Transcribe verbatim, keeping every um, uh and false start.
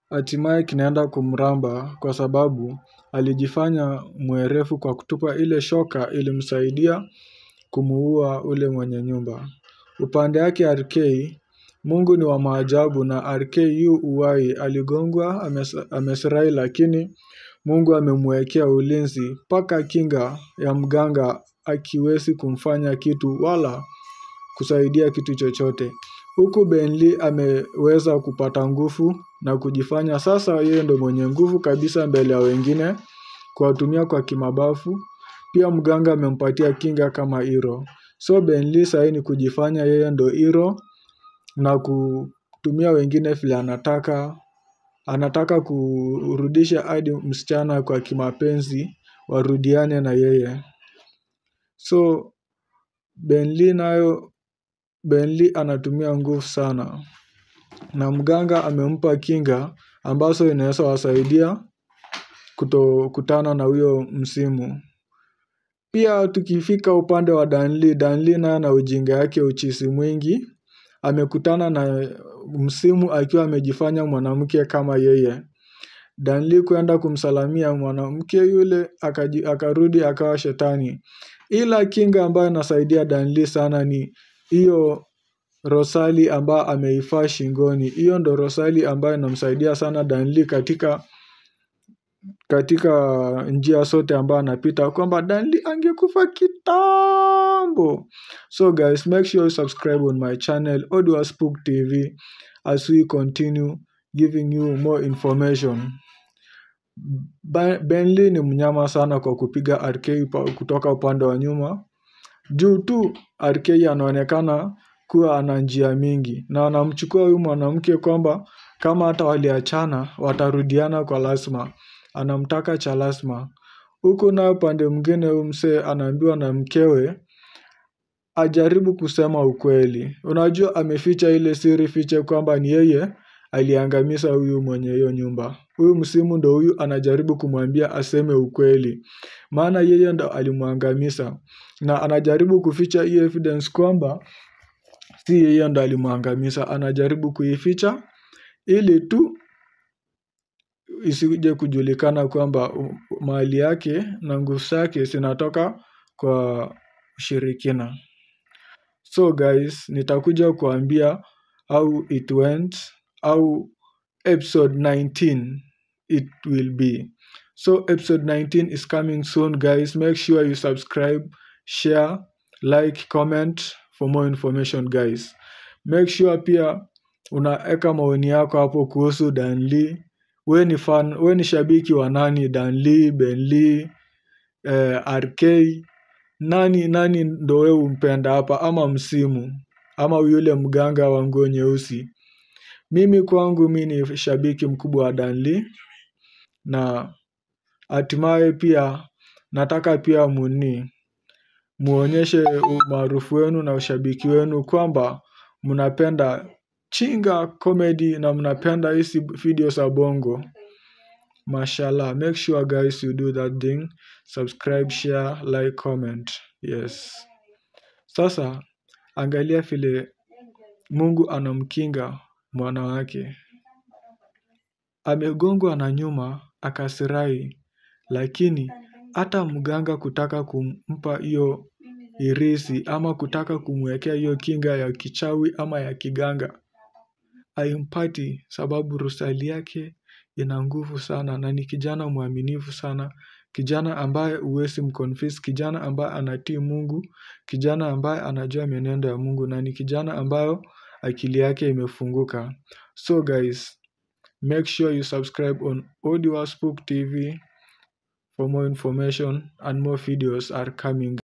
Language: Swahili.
hatimaye kinaenda kumramba kwa sababu alijifanya mwerevu kwa kutupa ile shoka ilimsaidia kumuua ule mwenye nyumba. Upande yake R K, Mungu ni wa maajabu na R K yu uhai aligongwa amesirai lakini Mungu amemwekea ulinzi mpaka kinga ya mganga hakiwezi kumfanya kitu wala kusaidia kitu chochote. Huku Benly ameweza kupata nguvu na kujifanya sasa yeye ndo mwenye nguvu kabisa mbele ya wengine kuwatumia kwa kimabavu. Pia mganga amempatia kinga kama hero. So Benly sahii ni kujifanya yeye ndo hero na kutumia wengine vile anataka. Anataka kurudisha hadi msichana kwa kimapenzi warudiane na yeye. So Benly nayo Benly anatumia nguvu sana. Na mganga amempa kinga ambazo inaweza wasaidia kutokutana na huyo msimu. Pia tukifika upande wa Danly, Danly naye ana ujinga yake uchizi mwingi. Amekutana na msimu akiwa amejifanya mwanamke kama yeye. Danly kuenda kumsalamia mwanamke yule akarudi akawa shetani. Ila kinga ambayo inasaidia Danly sana ni hiyo rosali ambayo ameivaa shingoni. Hiyo ndo rosali ambayo inamsaidia sana Danly katika katika njia zote ambayo anapita kwamba Danly angekufa kitambo. So guys, make sure you subscribe on my channel Odua Spook T V as we continue giving you more information. Benly ni mnyama sana kwa kupiga R K kutoka upande wa nyuma. Juu tu R K anaonekana kuwa ana njia mingi na anamchukua huyu mwanamke kwamba kama hata waliachana watarudiana kwa lazima. Anamtaka cha lazima. Huku na upande mwingine huyu msee anaambiwa na mkewe ajaribu kusema ukweli. Unajua ameficha ile siri fiche kwamba ni yeye aliangamiza huyu mwenye hiyo nyumba. Huyu msimu ndo huyu anajaribu kumwambia aseme ukweli. Maana yeye ndo alimuangamiza. Na anajaribu kuficha hii evidence kwamba si yeye ndo alimuangamiza. Anajaribu kuificha ili tu isije kujulikana kwamba mali yake na nguvu zake zinatoka kwa ushirikina. So guys, nitakuja kuambia how it went, how episode nineteen it will be. So episode nineteen is coming soon guys. Make sure you subscribe, share, like, comment for more information guys. Make sure pia unaeka maoni yako hapo kuhusu Danly. We ni fan, we ni shabiki wa nani? Danly, Benly, eh, R K. Nani nani ndo wewe umpenda hapa ama msimu ama yule mganga wa nguo nyeusi? Mimi kwangu mimi ni shabiki mkubwa wa Danly na hatimaye pia nataka pia muni muonyeshe umaarufu wenu na ushabiki wenu kwamba mnapenda chinga comedy na mnapenda hizi video za bongo. Mashallah, make sure guys you do that thing. Subscribe, share, like, comment. Yes. Sasa angalia vile Mungu anamkinga mwana wake. Amegongwa na nyuma akasirai, lakini hata mganga kutaka kumpa hiyo irisi ama kutaka kumwekea hiyo kinga ya kichawi ama ya kiganga haimpati, sababu rosali yake ina nguvu sana na ni kijana mwaminifu sana, kijana ambaye huwezi mconfuse, kijana ambaye anatii Mungu, kijana ambaye anajua mienendo ya Mungu na ni kijana ambayo akili yake imefunguka. So guys, make sure you subscribe on Odua Spook T V for more information and more videos are coming.